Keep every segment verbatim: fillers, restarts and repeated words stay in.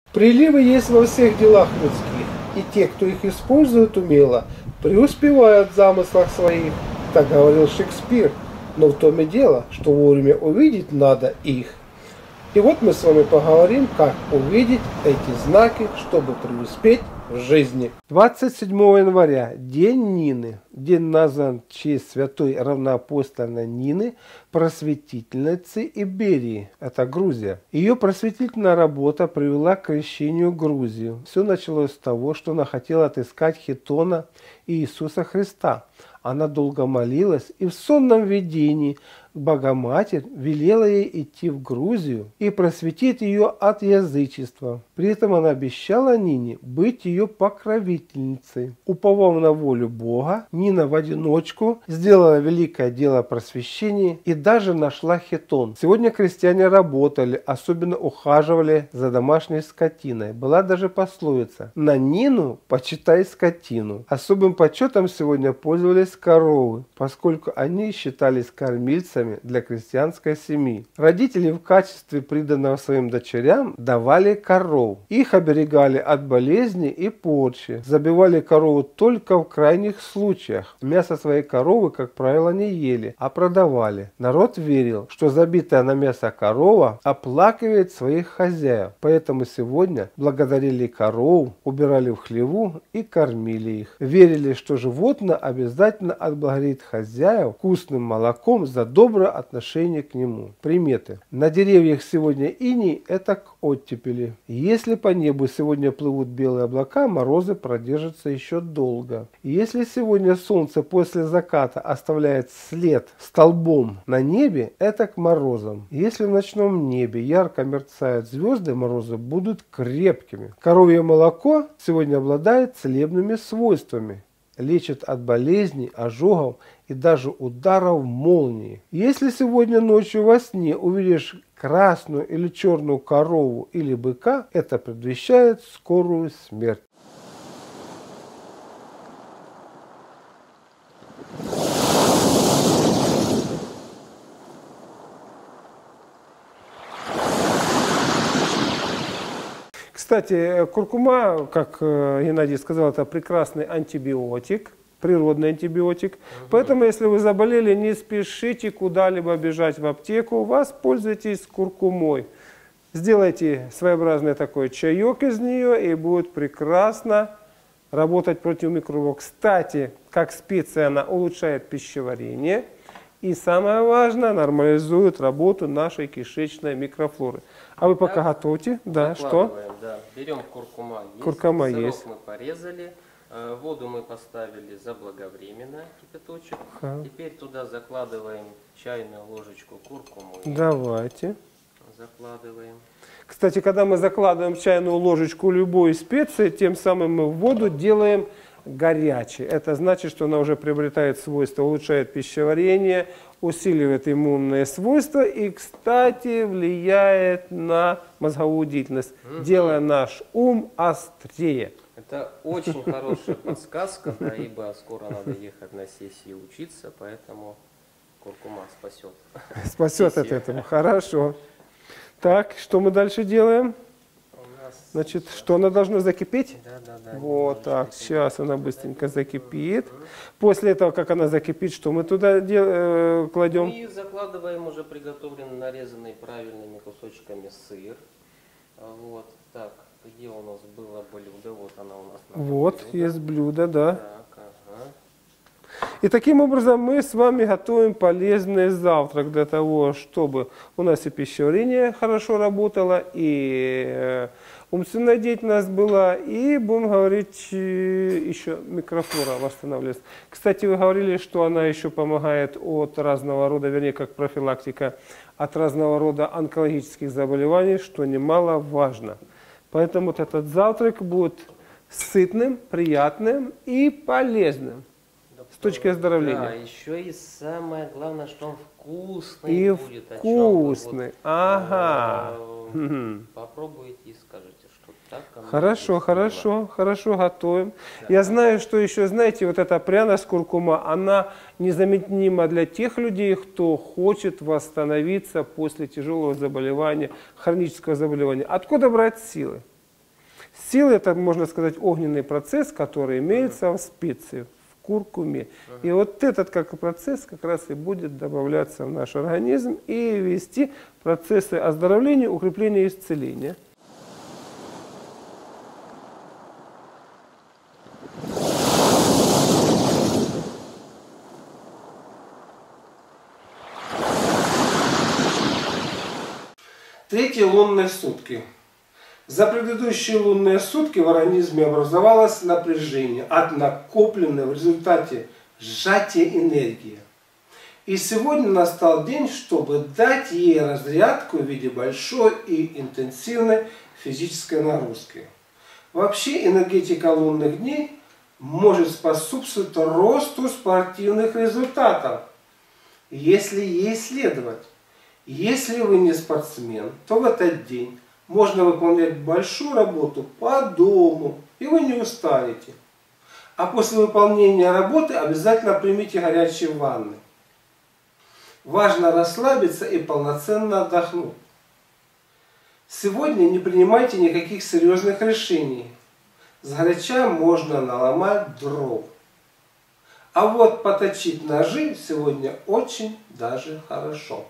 Приливы есть во всех делах людских, и те, кто их использует умело, преуспевают в замыслах своих. Так говорил Шекспир. Но в том и дело, что вовремя увидеть надо их. И вот мы с вами поговорим, как увидеть эти знаки, чтобы преуспеть в жизни. двадцать седьмого января, день Нины. День назван в честь святой равноапостольной Нины, просветительницы Иберии. Это Грузия. Ее просветительная работа привела к крещению Грузии. Все началось с того, что она хотела отыскать Хитона и Иисуса Христа. Она долго молилась и в сонном видении Богоматерь велела ей идти в Грузию и просветить ее от язычества. При этом она обещала Нине быть ее покровительницей. Уповав на волю Бога, Нина в одиночку сделала великое дело просвещения и даже нашла хитон. Сегодня крестьяне работали, особенно ухаживали за домашней скотиной. Была даже пословица: «На Нину почитай скотину». Особым почетом сегодня пользовались коровы, поскольку они считались кормильцами для крестьянской семьи. Родители в качестве приданого своим дочерям давали коров. Их оберегали от болезней и порчи. Забивали корову только в крайних случаях. Мясо своей коровы, как правило, не ели, а продавали. Народ верил, что забитая на мясо корова оплакивает своих хозяев. Поэтому сегодня благодарили коров, убирали в хлеву и кормили их. Верили, что животное обязательно отблагодарит хозяев вкусным молоком за доброе отношение к нему. Приметы. На деревьях сегодня иней – это к оттепели. Если по небу сегодня плывут белые облака, морозы продержатся еще долго. Если сегодня солнце после заката оставляет след столбом на небе, это к морозам. Если в ночном небе ярко мерцают звезды, морозы будут крепкими. Коровье молоко сегодня обладает целебными свойствами. Лечит от болезней, ожогов и даже ударов молнии. Если сегодня ночью во сне увидишь красную или черную корову или быка, это предвещает скорую смерть. Кстати, куркума, как Геннадий сказал, это прекрасный антибиотик, природный антибиотик. Угу. Поэтому, если вы заболели, не спешите куда-либо бежать в аптеку, воспользуйтесь куркумой. Сделайте своеобразный такой чаек из нее, и будет прекрасно работать против микробов. Кстати, как специя, она улучшает пищеварение. И самое важное, нормализует работу нашей кишечной микрофлоры. А вы пока так, готовьте. Да, что? Да. Берем куркума есть. Куркума Сырок есть. мы порезали. Воду мы поставили заблаговременно, кипяточек. Ага. Теперь туда закладываем чайную ложечку куркумы. Давайте. Закладываем. Кстати, когда мы закладываем чайную ложечку любой специи, тем самым мы в воду делаем горячей. Это значит, что она уже приобретает свойства, улучшает пищеварение, усиливает иммунные свойства и, кстати, влияет на мозговую деятельность, угу. делая наш ум острее. Это очень хорошая подсказка, да, ибо скоро надо ехать на сессию учиться, поэтому куркума спасет. Спасет от этого, хорошо. Так, что мы дальше делаем? Значит, что она должна закипеть? Да, да, да. Вот так, сейчас она быстренько закипит. После этого, как она закипит, что мы туда дел, э, кладем? И закладываем уже приготовленный, нарезанный правильными кусочками сыр. Вот, так, где у нас было блюдо? Вот она у нас. Вот, блюдо. Есть блюдо, да. Так, ага. И таким образом мы с вами готовим полезный завтрак для того, чтобы у нас и пищеварение хорошо работало, и умственная деятельность была, и, будем говорить, еще микрофлора восстанавливается. Кстати, вы говорили, что она еще помогает от разного рода, вернее, как профилактика, от разного рода онкологических заболеваний, что немаловажно. Поэтому вот этот завтрак будет сытным, приятным и полезным. С точки оздоровления. Да, еще и самое главное, что он вкусный и будет. Вкусный. Вот, ага. Э, попробуйте и скажите, что так. Хорошо, хорошо, хорошо, готовим. Да. Я знаю, что еще, знаете, вот эта пряность куркума, она незаменима для тех людей, кто хочет восстановиться после тяжелого заболевания, хронического заболевания. Откуда брать силы? Сила — это, можно сказать, огненный процесс, который имеется в специи, в куркуме. И вот этот как процесс как раз и будет добавляться в наш организм и вести процессы оздоровления, укрепления и исцеления. Третьи лунные сутки. За предыдущие лунные сутки в организме образовалось напряжение от накопленной в результате сжатия энергии. И сегодня настал день, чтобы дать ей разрядку в виде большой и интенсивной физической нагрузки. Вообще энергетика лунных дней может способствовать росту спортивных результатов, если ей следовать. Если вы не спортсмен, то в этот день можно выполнять большую работу по дому, и вы не устанете. А после выполнения работы обязательно примите горячие ванны. Важно расслабиться и полноценно отдохнуть. Сегодня не принимайте никаких серьезных решений. Сгоряча можно наломать дров. А вот поточить ножи сегодня очень даже хорошо.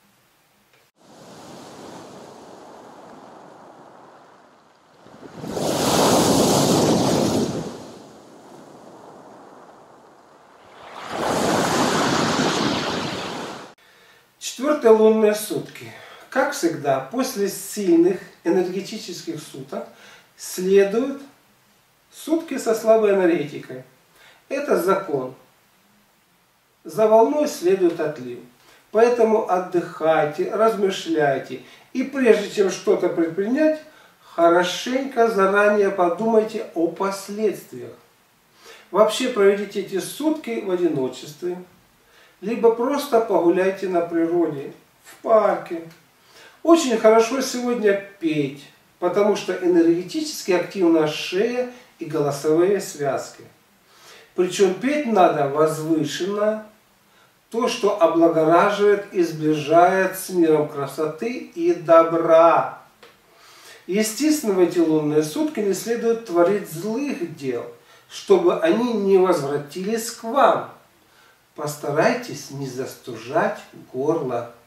Четвертые лунные сутки. Как всегда, после сильных энергетических суток следуют сутки со слабой энергетикой. Это закон. За волной следует отлив. Поэтому отдыхайте, размышляйте. И прежде чем что-то предпринять, хорошенько заранее подумайте о последствиях. Вообще проведите эти сутки в одиночестве. Либо просто погуляйте на природе, в парке. Очень хорошо сегодня петь, потому что энергетически активна шея и голосовые связки. Причем петь надо возвышенно, то, что облагораживает и сближает с миром красоты и добра. Естественно, в эти лунные сутки не следует творить злых дел, чтобы они не возвратились к вам. Постарайтесь не застужать горло.